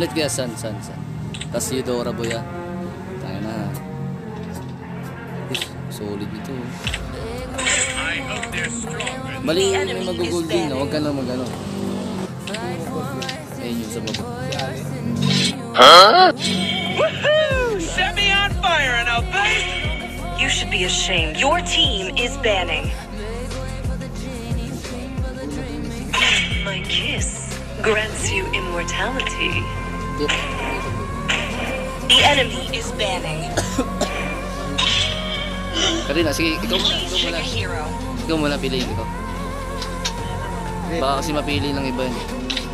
Ulit kaya San. Tas Eudora Boy ah. Tayo na. Solid ito. Mali yung mag-gold din. Huwag ka na mag-ano. Ayun yung sa baba. Huh? Woohoo! Set me on fire and I'll bet. You should be ashamed. Your team is banning. My kiss grants you immortality. The enemy is banning. Karina, sige, ikaw muna. Ikaw muna piliin ko. Baka kasi mapili ng iba yun.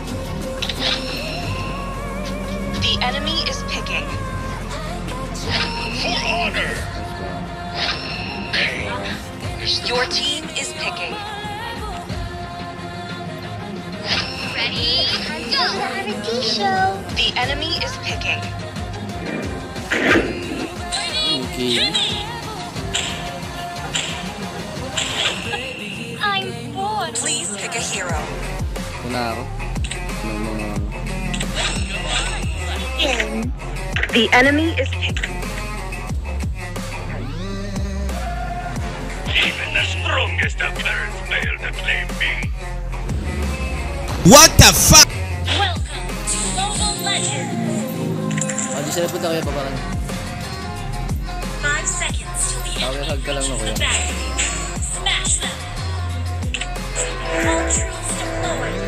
The enemy is picking. For honor. Your team is picking. Ready? Go! Variety show. The enemy is picking. Okay. I'm bored. Please pick a hero. Kuna ako. The enemy is picking. Even the strongest of birds fail to claim me. What the fuck? Welcome to Mobile Legends. Di sila punta kaya baba ka na. 5 seconds till the Power enemy hug ka lang na reaches kuya. the battlefield. Smash them. All troops deployed.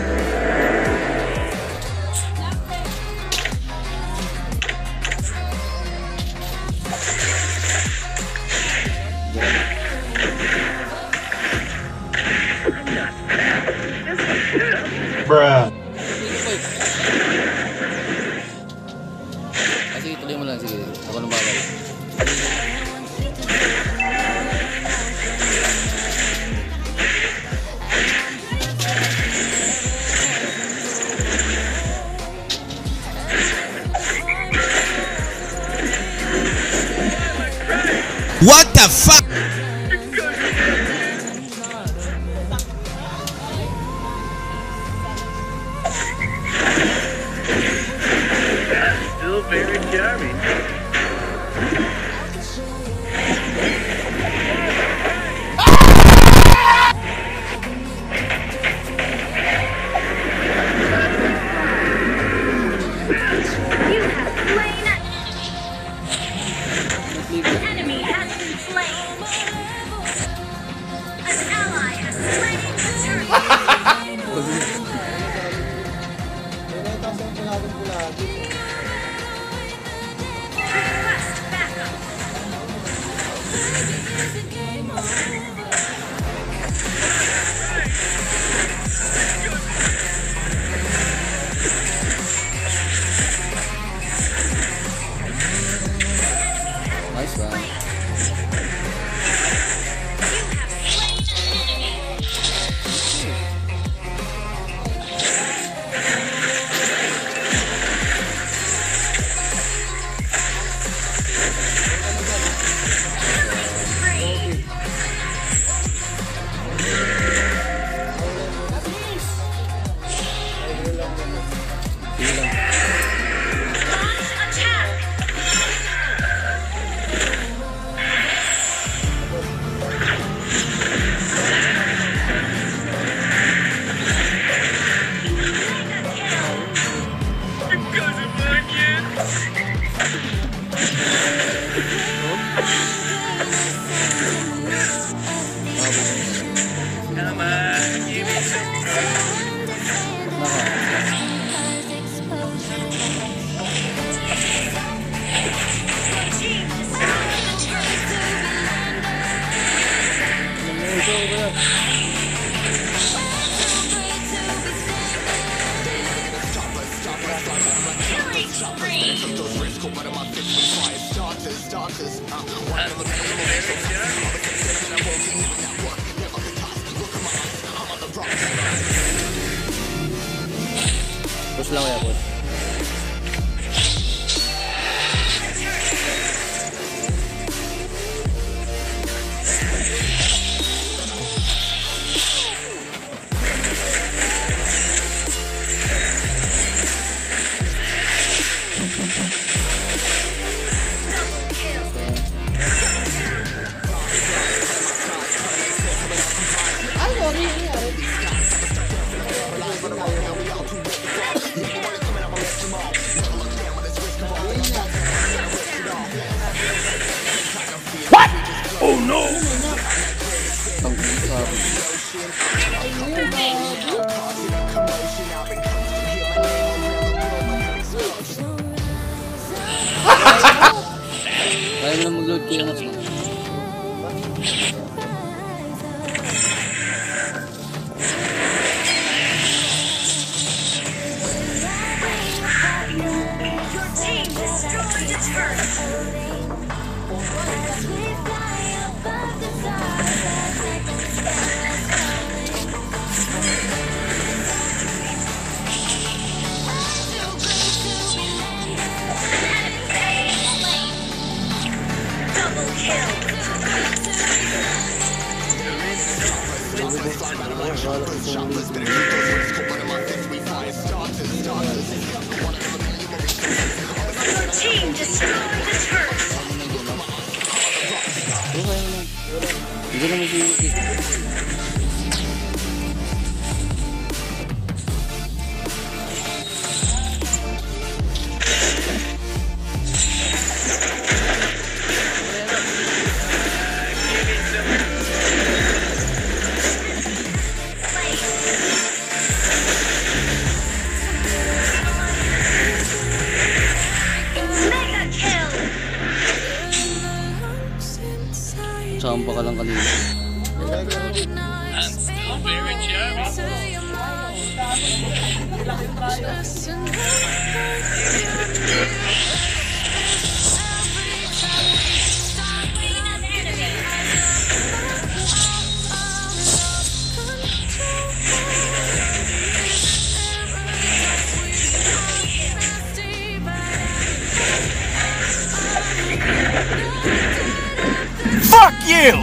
Bruh. Sige, tuloy mo lang. Sige, ako nang bawal. What the fuck? Still very charming. Enemy has been slain. An ally has slain the turret. Request backup. Nice one. You have slain an enemy. Launch attack. Because of my kids. Come on, give me some. Team destroyed the turret. Killing spree. Push lang kaya, push. Ayaw na mag-load kayo mas mo. Your team destroyed a turret. Double kill. Your team destroyed the turret. Hindi na mag-iisip. Mega kill. Samba ka lang kanina. I'm still very charming. Fuck you!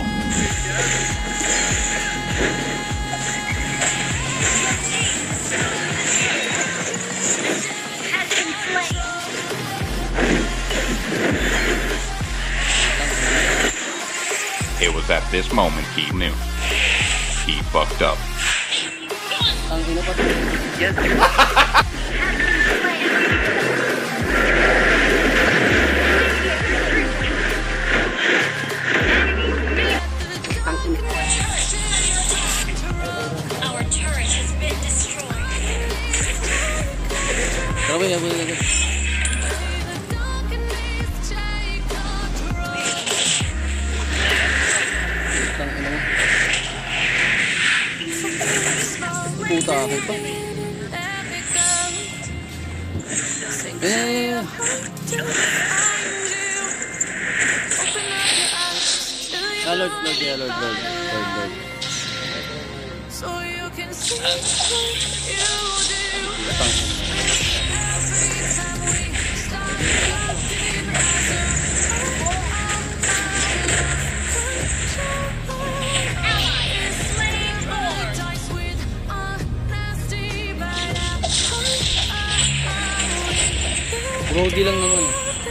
Has been slain. It was at this moment he knew. He fucked up. Ang ina pa Our turret has been destroyed. Tara ba, yaboy. Ang ina mo. Puta ako pa. Lord. Brody lang naman.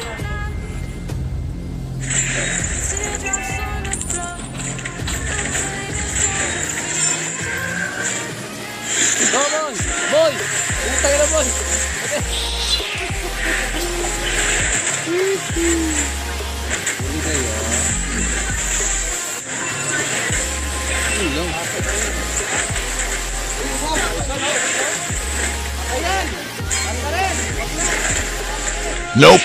Go, boy! Boy! Utay na, boy! Huli kayo. Huli lang. Nope.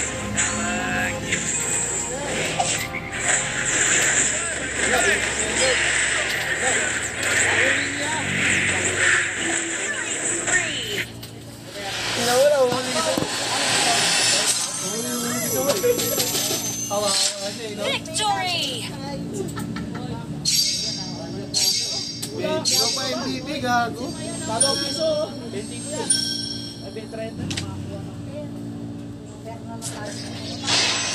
Victory! Ikaw pa MLBB, gago. Talo piso. 20 ko yan. 30.